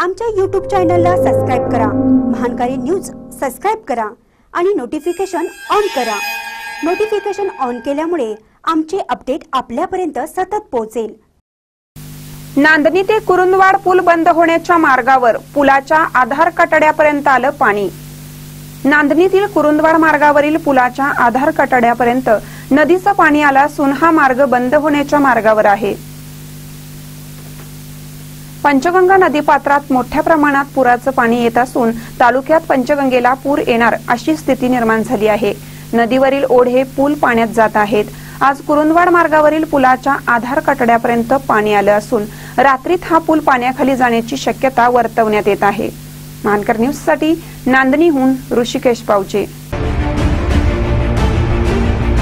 आमच्या YouTube चॅनलला subscribe करा, महानकारी न्यूज सबस्क्राइब करा आणि नोटिफिकेशन ऑन करा। नोटिफिकेशन ऑन केल्यामुळे आमचे अपडेट आपल्यापर्यंत सतत पोहोचेल। नांदणी ते कुरुंदवाड पूल बंद होण्याच्या मार्गावर पुलाच्या आधार कटड्यापर्यंत आलं पाणी। नांदणीतील कुरुंदवाड मार्गावरील पुलाच्या आधार कटड्यापर्यंत नदीचं पाणी आलं असून हा मार्ग बंद होण्याच्या मार्गावर आहे। पंचगंगा नदीपात्रात मोठ्या प्रमाणात पुराचं पाणी येत असून तालुक्यात पंचगंगेला पूर येणार अशी स्थिती निर्माण झाली आहे। नदीवरील ओढे पूल पाण्यात जात आहेत। आज कुरुंदवाड मार्गावरील पुलाच्या आधार कटड्यापर्यंत पाणी आलं असून रात्रीत हा पूल पाण्याखाली जाण्याची शक्यता वर्तवण्यात येत आहे। महानकर न्यूज साठी नांदणीहून ऋषिकेश पावचे।